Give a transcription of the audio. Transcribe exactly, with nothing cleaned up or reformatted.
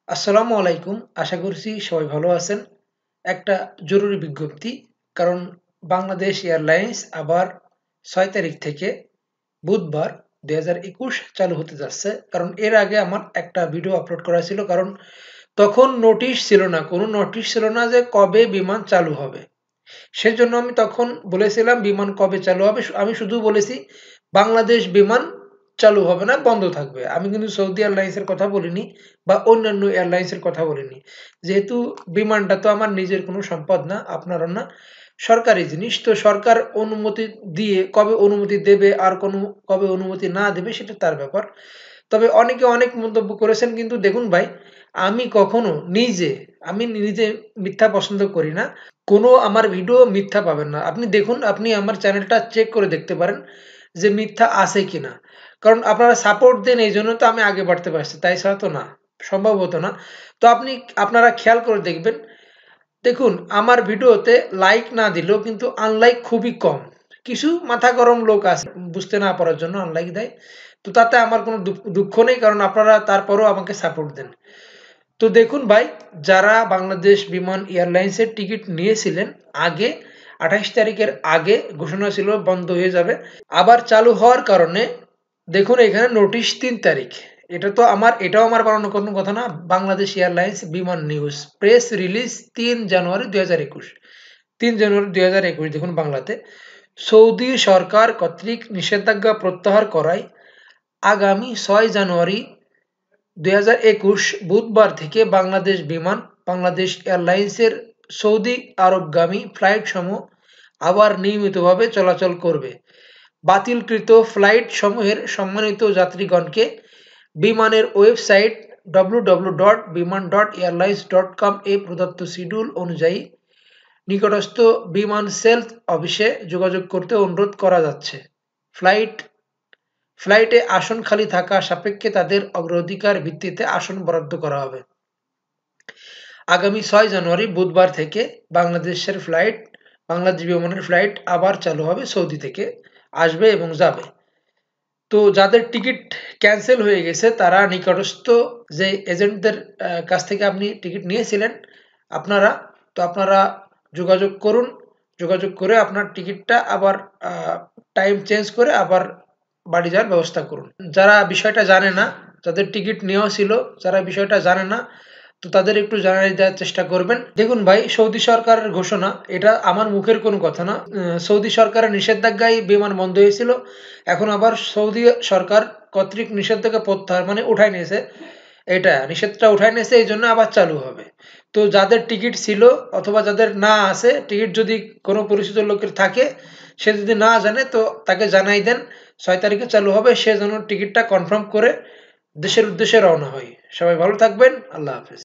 আসসালামু আলাইকুম। আশা করছি সবাই ভালো আছেন। একটা জরুরি বিজ্ঞপ্তি, কারণ বাংলাদেশ এয়ারলাইন্স আবার ছয় তারিখ থেকে বুধবার দুই হাজার একুশ চালু হতে যাচ্ছে। কারণ এর আগে আমার একটা ভিডিও আপলোড করা ছিল, কারণ তখন নোটিশ ছিল না, কোনো নোটিশ ছিল না যে কবে বিমান চালু হবে। সেজন্য আমি তখন বলেছিলাম বিমান কবে চালু হবে, আমি শুধু বলেছি বাংলাদেশ বিমান চালু হবে না, বন্ধ থাকবে। আমি কিন্তু সৌদি এয়ারলাইন্সের কথা বলিনি বা অন্যান্য এয়ারলাইন্সের কথা বলিনি, যেহেতু বিমানটা তো আমার নিজের কোনো সম্পদ না, আপনারও না, সরকারি জিনিস। তো সরকার অনুমতি দিয়ে কবে অনুমতি দেবে আর কোনো কবে অনুমতি না দেবে সেটা তার ব্যাপার। তবে অনেকে অনেক মন্তব্য করেছেন, কিন্তু দেখুন ভাই, আমি কখনো নিজে আমি নিজে মিথ্যা পছন্দ করি না। কোনো আমার ভিডিও মিথ্যা পাবেন না। আপনি দেখুন, আপনি আমার চ্যানেলটা চেক করে দেখতে পারেন যে মিথ্যা আছে কিনা। কারণ আপনারা সাপোর্ট দেন, এই জন্য তো আমি আগে বাড়তে পারছি, তাই ছাড়া তো না, সম্ভব হতো না। তো আপনি আপনারা খেয়াল করে দেখবেন, দেখুন আমার ভিডিওতে লাইক না দিলেও কিন্তু আনলাইক খুবই কম। কিছু মাথা গরম লোক আছে বুঝতে না পারার জন্য আনলাইক দেয়। তো তাতে আমার কোনো দুঃখ দুঃখ নেই, কারণ আপনারা তারপরও আমাকে সাপোর্ট দেন। তো দেখুন ভাই, যারা বাংলাদেশ বিমান এয়ারলাইন্সের টিকিট নিয়েছিলেন আগে, আঠাইশ তারিখের আগে ঘোষণা ছিল বন্ধ হয়ে যাবে, আবার চালু হওয়ার কারণে দেখুন এখানে নোটিশ তিন তারিখ। এটা তো আমার এটাও আমার বানানো কোনো কথা না, Bangladesh airlines Biman news press release তিন জানুয়ারি দুই হাজার একুশ তিন জানুয়ারি দুই হাজার একুশ দেখুন বাংলাতে, সৌদি সরকার কর্তৃক নিষেধাজ্ঞা প্রত্যাহার করায় আগামী ছয় জানুয়ারি দুই হাজার একুশ বুধবার থেকে বাংলাদেশ বিমান বাংলাদেশ এয়ারলাইন্সের সৌদি আরবগামী ফ্লাইটসমূহ আবার নিয়মিতভাবে চলাচল করবে। বাতিলকৃত ফ্লাইটসমূহের সম্মানিত যাত্রীগণকে বিমানের website W W W dot Biman dot airlines dot com এ প্রদত্ত শিডিউল অনুযায়ী নিকটস্থ বিমান সেলস অফিসে যোগাযোগ করতে অনুরোধ করা যাচ্ছে। ফ্লাইট ফ্লাইটে আসন খালি থাকা সাপেক্ষে তাদের অগ্রাধিকার ভিত্তিতে আসন বরাদ্দ করা হবে। আগামী ছয় জানুয়ারি বুধবার থেকে বাংলাদেশের ফ্লাইট বাংলাদেশ বিমানের ফ্লাইট আবার চালু হবে, সৌদি থেকে আসবে এবং যাবে। তো যাদের টিকিট ক্যান্সেল হয়ে গেছে তারা নিকটস্থ যে এজেন্টদের আহ, কাছ থেকে আপনি টিকিট নিয়েছিলেন, আপনারা তো আপনারা যোগাযোগ করুন। যোগাযোগ করে আপনার টিকিটটা আবার টাইম চেঞ্জ করে আবার বাড়ি যাওয়ার ব্যবস্থা করুন। যারা বিষয়টা জানে না, যাদের টিকিট নেওয়া ছিল, যারা বিষয়টা জানে না, তো তাদের একটু জানাই দেওয়ার চেষ্টা করবেন। দেখুন ভাই, সৌদি সরকারের ঘোষণা, এটা আমার মুখের কোনো কথা না। আহ, সৌদি সরকারের নিষেধাজ্ঞায় বিমান বন্ধ হয়েছিল, এখন আবার সৌদি সরকার কর্তৃক নিষেধাজ্ঞা প্রত্যাহার মানে উঠাই নিয়েছে, এটা নিষেধটা উঠাই নিয়েছে, এই জন্য আবার চালু হবে। তো যাদের টিকিট ছিল অথবা যাদের না আছে টিকিট, যদি কোনো পরিচিত লোকের থাকে, সে যদি না জানে তো তাকে জানাই দেন ছয় তারিখে চালু হবে, সে যেন টিকিটটা কনফার্ম করে দেশের উদ্দেশ্যে রওনা হয়। সবাই ভালো থাকবেন, আল্লাহ হাফেজ।